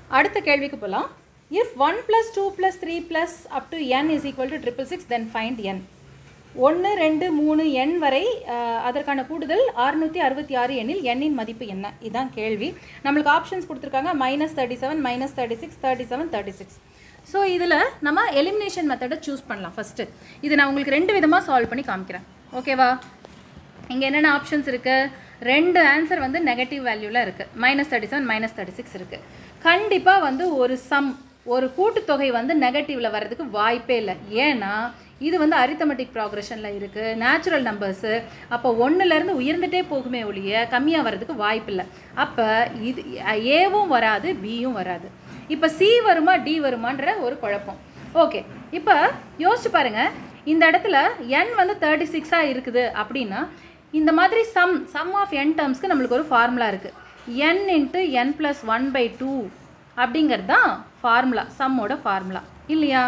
அடுத்த கேள்விக்கு போகலாம். If 1 plus 2 plus 3 plus up to n is equal to 666, then find n. 1 2 3 n வரை அதற்கான கூடுதல் 666 எனில் n இன் மதிப்பு என்ன? இதுதான் கேள்வி. நம்மளுக்கு ஆப்ஷன்ஸ் கொடுத்துருக்காங்க -37 -36 37 36. ஸோ இதில் நம்ம எலிமினேஷன் மெத்தடை சூஸ் பண்ணலாம். ஃபஸ்ட்டு இது நான் உங்களுக்கு 2 விதமாக சால்வ் பண்ணி காமிக்கிறேன். ஓகேவா? இங்கே என்னென்ன ஆப்ஷன்ஸ் இருக்குது? 2 ஆன்சர் வந்து நெகட்டிவ் வேல்யூவில் இருக்குது. -37 -36 இருக்குது. கண்டிப்பாக வந்து ஒரு கூட்டுத்தொகை வந்து நெகட்டிவில் வர்றதுக்கு வாய்ப்பே இல்லை. ஏன்னா இது வந்து அரித்தமெட்டிக் ப்ராக்ரெஷனில் இருக்குது, நேச்சுரல் நம்பர்ஸு. அப்போ 1லேருந்து உயர்ந்துகிட்டே போகுமே ஒழிய கம்மியாக வர்றதுக்கு வாய்ப்பு இல்லை. அப்போ இது ஏவும் வராது, பியும் வராது. இப்போ சி வருமா டி வருமான்ற ஒரு குழப்பம். ஓகே, இப்போ யோசிச்சு பாருங்கள். இந்த இடத்துல n வந்து 36 இருக்குது அப்படின்னா இந்த மாதிரி சம் ஆஃப் n டேர்ம்ஸ்க்கு நம்மளுக்கு ஒரு ஃபார்முலா இருக்குது. n × n + 1/2 அப்படிங்கிறது தான் ஃபார்முலா, சம்மோட ஃபார்முலா இல்லையா?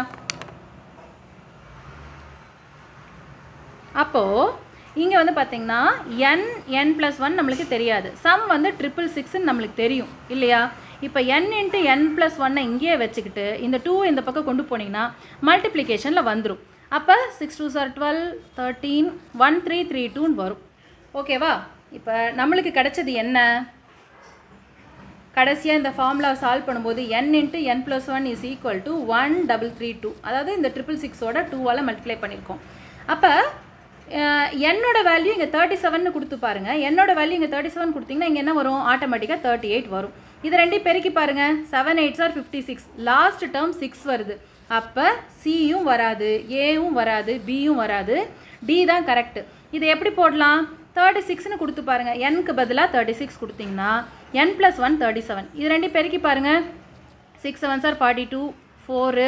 அப்போது இங்கே வந்து பார்த்திங்கன்னா n + 1 நம்மளுக்கு தெரியாது. சம் வந்து 666 நம்மளுக்கு தெரியும் இல்லையா? இப்போ n × n + 1 இங்கேயே வச்சுக்கிட்டு இந்த 2 இந்த பக்கம் கொண்டு போனீங்கன்னா மல்டிப்ளிகேஷனில் வந்துடும். அப்போ 6 2s are 12 13 1332 வரும். ஓகேவா? இப்போ நம்மளுக்கு கிடைச்சது என்ன? கடைசியாக இந்த ஃபார்முலா சால்வ் பண்ணும்போது n × n + 1 is equal to 1332. அதாவது இந்த 666ஓட 2ஆல் மல்டிப்ளை பண்ணியிருக்கோம். அப்போ என்னோட வேல்யூ இங்கே 37ன்னு கொடுத்து பாருங்கள். என்னோட வேல்யூ இங்கே 37 கொடுத்தீங்கன்னா இங்கே என்ன வரும்? ஆட்டோமேட்டிக்காக 38 வரும். இது ரெண்டையும் பெருக்கி பாருங்கள். 7 8s are 56. லாஸ்ட் டேர்ம் 6 வருது. அப்போ சியும் வராது, ஏவும் வராது, பியும் வராது, டி தான் கரெக்டு. இதை எப்படி போடலாம்? 36ன்னு கொடுத்து பாருங்கள். nக்கு பதிலாக 36 கொடுத்தீங்கன்னா n + 1 37. இது ரெண்டையும் பெருக்கி பாருங்கள். 6 7s are 42 4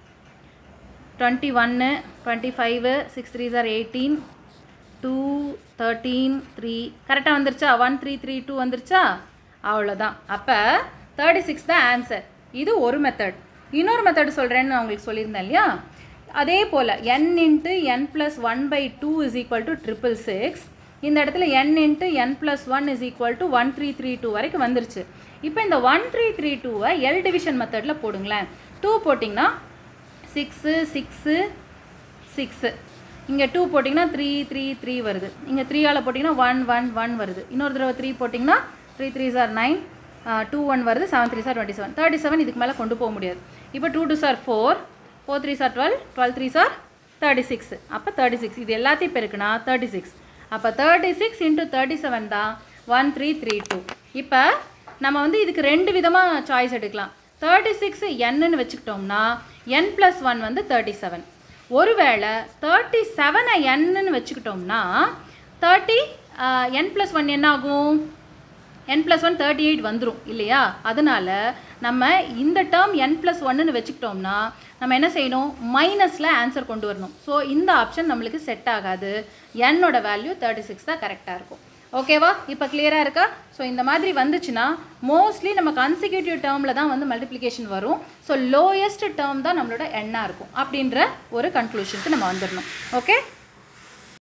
21 25 6 3s are 18 2 13 3 கரெக்டாக வந்துருச்சா? 1332 வந்துருச்சா? அவ்வளோதான். அப்போ 36 தான் ஆன்சர். இது ஒரு மெத்தட். இன்னொரு மெத்தட் சொல்கிறேன்னு நான் உங்களுக்கு சொல்லியிருந்தேன் இல்லையா? அதே போல் n × n + 1/2 is equal to 666. இந்த இடத்துல n × n + 1 is equal to 1332 வரைக்கும் வந்துருச்சு. இப்போ இந்த 1332வை எல் டிவிஷன் மெத்தடில் போடுங்களேன். 2 போட்டிங்கன்னா 6 6 6. இங்கே 2 போட்டிங்கன்னா 3 3 3 வருது. இங்கே 3ஆல் போட்டிங்கன்னா 1 1 1 வருது. இன்னொரு தடவை 3 போட்டிங்கன்னா 3 3s are 9 2 1 வருது. 7 3s are 27. 37 இதுக்கு மேலே கொண்டு போக முடியாது. இப்போ 2 2s are 4 4 3s are 12 12 3s are 36. அப்போ 36 இது எல்லாத்தையும் பெருக்குனா 36. அப்போ 36 × 37 தான் 1332. இப்போ நம்ம வந்து இதுக்கு 2 விதமாக சாய்ஸ் எடுக்கலாம். 36 nன்னு வச்சுக்கிட்டோம்னா n + 1 வந்து 37. ஒருவேளை 37ஐ nன்னு வச்சுக்கிட்டோம்னா n + 1 என்ன ஆகும்? n + 1 38 வந்துடும் இல்லையா? அதனால் நம்ம இந்த டேர்ம் n + 1ன்னு வச்சுக்கிட்டோம்னா நம்ம என்ன செய்யணும்? மைனஸில் ஆன்சர் கொண்டு வரணும். ஸோ இந்த ஆப்ஷன் நம்மளுக்கு செட் ஆகாது. என்னோட வேல்யூ 36 தான் கரெக்டாக இருக்கும். ஓகேவா? இப்போ கிளியராக இருக்கா? ஸோ இந்த மாதிரி வந்துச்சுன்னா மோஸ்ட்லி நம்ம கன்சிக்யூட்டிவ் டேர்மில் தான் வந்து மல்டிப்ளிகேஷன் வரும். ஸோ லோயஸ்ட் டேர்ம் தான் நம்மளோட எண்ணாக இருக்கும் அப்படின்ற ஒரு கன்க்ளூஷனுக்கு நம்ம வந்துடணும். ஓகே?